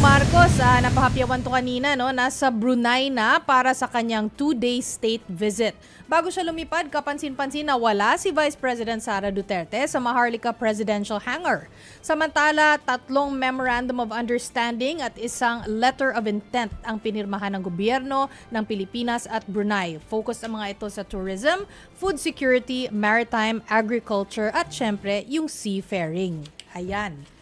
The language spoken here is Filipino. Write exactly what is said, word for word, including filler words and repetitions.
Marcos, ah, napahapyawan to kanina, no? Nasa Brunei na para sa kanyang two-day state visit. Bago siya lumipad, kapansin-pansin na wala si Vice President Sara Duterte sa Maharlika Presidential Hangar. Samantala, tatlong memorandum of understanding at isang letter of intent ang pinirmahan ng gobyerno ng Pilipinas at Brunei. Focus ang mga ito sa tourism, food security, maritime, agriculture at syempre yung seafaring. Ayan.